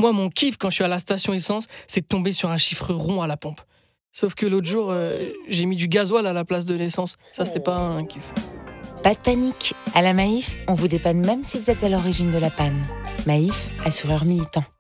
Moi, mon kiff quand je suis à la station essence, c'est de tomber sur un chiffre rond à la pompe. Sauf que l'autre jour, j'ai mis du gasoil à la place de l'essence. Ça, c'était pas un kiff. Pas de panique, à la Maïf, on vous dépanne même si vous êtes à l'origine de la panne. Maïf, assureur militant.